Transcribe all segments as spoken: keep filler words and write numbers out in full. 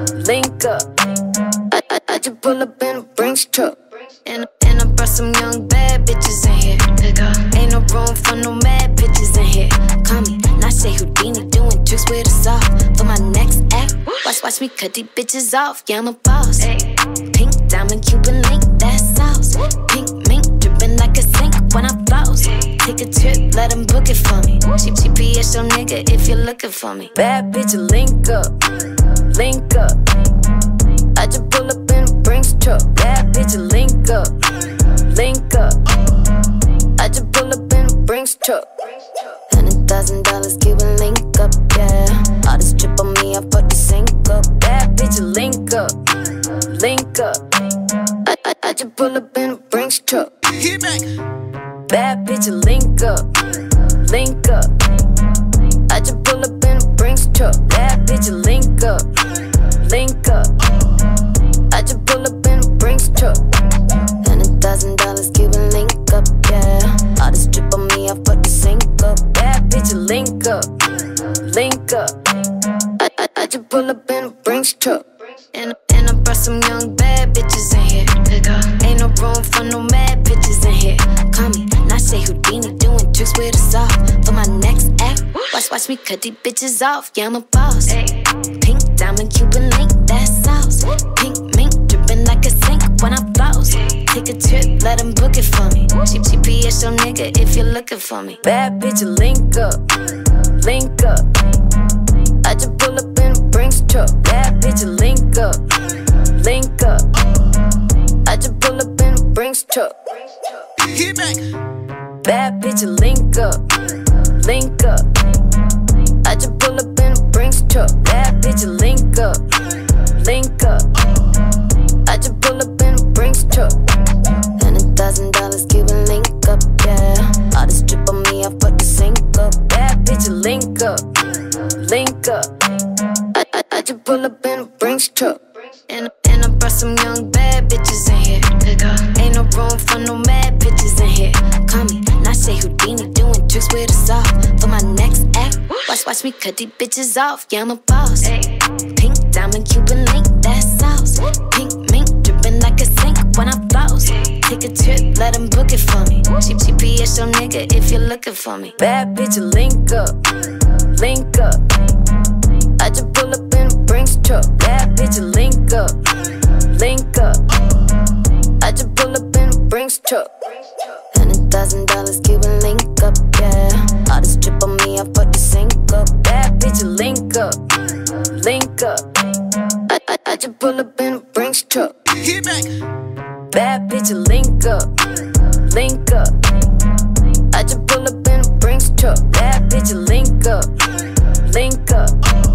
link up. I, I, I just pull up in a Brinks truck. And, and I brought some young bad bitches in here. Ain't no room for no mad bitches in here. Call me Tinashe Houdini, doing tricks with us off. For my next act, watch, watch me cut these bitches off. Yeah, I'm a boss. Pink diamond Cuban link, that's sauce. Pink mink dripping like a sink when I floss. Take a trip, let them book it for me. She G P S your nigga if you're looking for me. Bad bitch, link up, link up. I just pull up in a Brinks truck. Bad bitch, link up, link up. I just pull up in a Brinks truck. Hundred thousand dollars, Cuban link up, yeah. All this drip on me, I fuck the sink up. Bad bitch, link up, link up. I, I, I just pull up in a Brinks truck. Hit back. Bad bitch, link up, link up. I just pull up in a Brinks truck. Bad bitch, link up, link up. I just pull up in a Brinks truck. Hundred thousand dollars, Cuban link up, yeah. All this drip on me, I fuck the sink up. Bad bitch, link up, link up. I, I, I just pull up in a Brinks truck. And, and I brought some young bad bitches in here. Ain't no room for no mad bitches in here. Call me Tinashe Houdini, doing tricks with us off. For my next act, watch, watch me cut these bitches off. Yeah, I'm a boss. Pink diamond Cuban link, that's sauce. Pink mink dripping like a sink when I floss. Take a trip, let them book it for me. She G P S your nigga if you're looking for me. Bad bitch, link up, link up. I just pull up in a Brinks truck. Bad bitch, link up, link up. I just pull up in a Brinks truck. Hit back. Bad bitch, link up, link up. I just pull up in a Brinks truck. Bad bitch, link up, link up. I just pull up in a Brinks truck. Hundred thousand dollars, Cuban link up, yeah. All this drip on me, I fuck the sink up. Bad bitch, link up, link up. I, I, I just pull up in a Brinks truck. And, and I brought some young bad bitches in here. Ain't no room for no mad bitches in here. Call me Tinashe Houdini, doing tricks with us off. For my next act, watch, watch me cut these bitches off. Yeah, I'm a boss. Pink diamond Cuban link, that's sauce. Pink mink dripping like a sink when I floss. Take a trip, let them book it for me. She G P S your nigga if you're looking for me. Bad bitch, link up, link up. I just pull up in a Brinks truck. Bad bitch, link up, link up. I just pull up in a Brinks truck. Hundred thousand dollars, Cuban link up, yeah. All this drip on me, I fuck the sink up. Bad bitch, link up, link up. I, I, I just pull up in a Brinks truck. Hit back. Bad bitch, link up, link up. I just pull up in a Brinks truck. Bad bitch, link up, link up.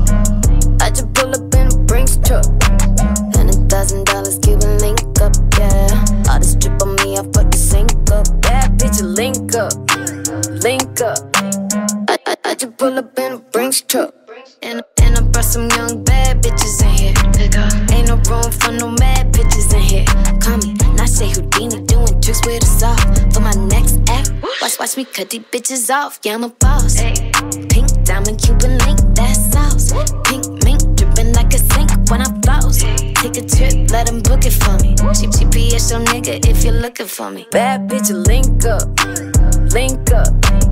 I just pull up in a Brinks truck. Hundred thousand dollars, Cuban link up, yeah. All this drip on me, I fuck the sink up. Bad bitch, link up, link up. I, I, I just pull up in a Brinks truck. And, and I brought some young bad bitches in here. Ain't no room for no mad bitches in here. Call me Tinashe Houdini, doing tricks with us off. For my next act, watch, watch me cut these bitches off. Yeah, I'm a boss. Pink diamond Cuban link, that's sauce. Pink mink dripping like a sink when I floss. Take a trip, let them book it for me. She G P S your nigga if you're looking for me. Bad bitch, link up, link up.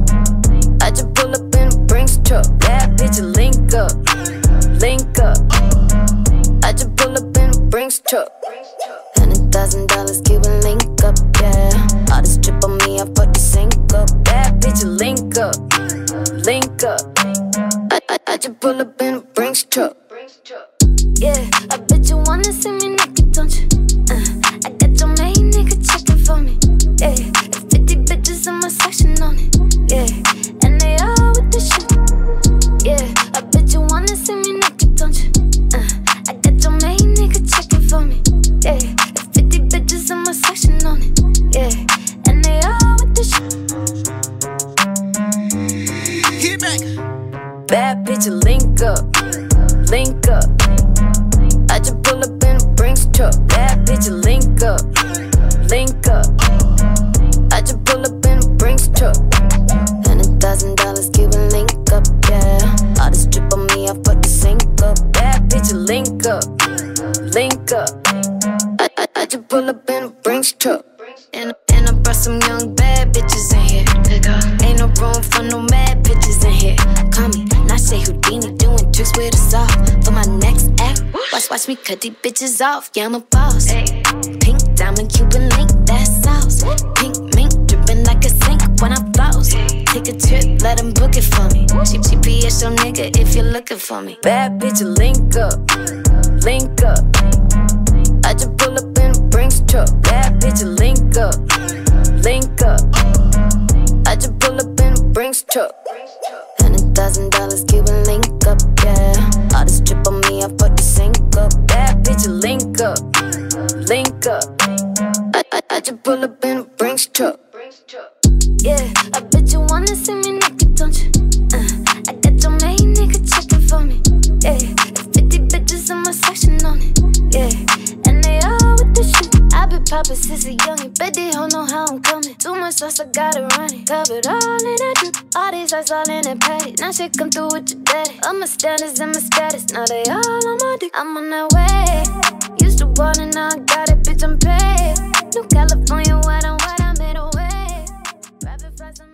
I just pull up in a Brinks truck. Bad bitch, link up, link up. I just pull up in a Brinks truck. Hundred thousand dollars, Cuban link up, yeah. All this drip on me, I fuck the sink up. Bad bitch, link up, link up. I, I, I just pull up in a Brinks truck. Yeah, I bet you wanna see me naked, don't you? Uh, I got your main nigga checking for me. Yeah, fifty bitches in my section on it. Yeah, and they all with the shit. Yeah, I bet you wanna see me naked, don't you? Uh, I got your main nigga checking for me. Yeah, fifty bitches in my section on it. Yeah, and they all with the shit. Hit back. Bad bitch, link up, link up. I just pull up in a Brinks truck. Bad bitch, link up, link up. I just pull up in a Brinks truck. Hundred thousand dollars, Cuban link up, yeah. All this drip on me, I fuck the sink up. Bad bitch, link up, link up. I, I, I just pull up in a Brinks truck. And, and I brought some young bad bitches in here. Ain't no room for no mad bitches in here. Call me Tinashe Houdini, doing tricks with a saw. For my next act, watch, watch me cut these bitches off. Yeah, I'm a boss. Pink diamond Cuban link, that's sauce. Pink mink dripping like a sink when I floss. Take a trip, let them book it for me. Cheap G P S your nigga if you're looking for me. Bad bitch, link up, link up. I just pull up in a Brinks truck. Bad bitch, link up, link up. I just pull up in a Brinks truck. Hundred thousand dollars, Cuban link up, yeah. All this drip on me, I fuck the sink up. Bad bitch, link up, link up. I, I, I just pull up in a Brinks truck. Yeah, I bet you wanna see me naked, don't you? Uh, I got your main nigga checking for me. Yeah, fifty bitches in my section on it. Yeah, and they all with the shit. I been poppin' since a youngin', bet they don't know how I'm coming. Too much sauce, I gotta run it. Covered all in that drip, all these eyes all in that patty. Now she come through with your daddy. All my standards and my status, now they all on my dick. I'm on that way. Used to want it, now I got it, bitch, I'm paid. New California, white on white, I made a way. Rapid flies on